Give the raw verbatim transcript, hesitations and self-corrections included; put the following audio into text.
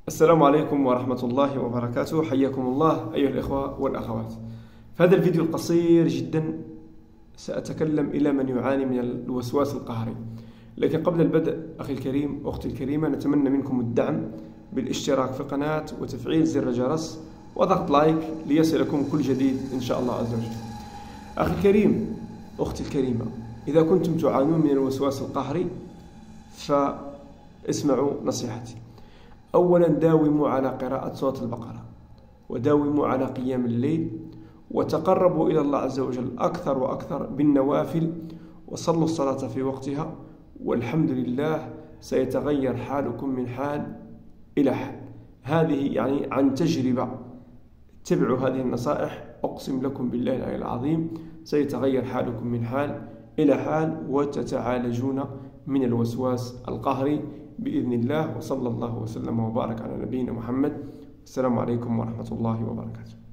السلام عليكم ورحمة الله وبركاته. حياكم الله أيها الإخوة والأخوات. في هذا الفيديو القصير جدا سأتكلم إلى من يعاني من الوسواس القهري، لكن قبل البدء أخي الكريم أختي الكريمة، نتمنى منكم الدعم بالاشتراك في القناة وتفعيل زر الجرس وضغط لايك ليصلكم كل جديد إن شاء الله عز وجل. أخي الكريم أختي الكريمة، إذا كنتم تعانون من الوسواس القهري فاسمعوا نصيحتي. أولا، داوموا على قراءة سورة البقرة، وداوموا على قيام الليل، وتقربوا إلى الله عز وجل أكثر وأكثر بالنوافل، وصلوا الصلاة في وقتها، والحمد لله سيتغير حالكم من حال إلى حال. هذه يعني عن تجربة، اتبعوا هذه النصائح، أقسم لكم بالله العلي العظيم سيتغير حالكم من حال إلى حال، وتتعالجون من الوسواس القهري بإذن الله. وصلى الله وسلم وبارك على نبينا محمد. السلام عليكم ورحمة الله وبركاته.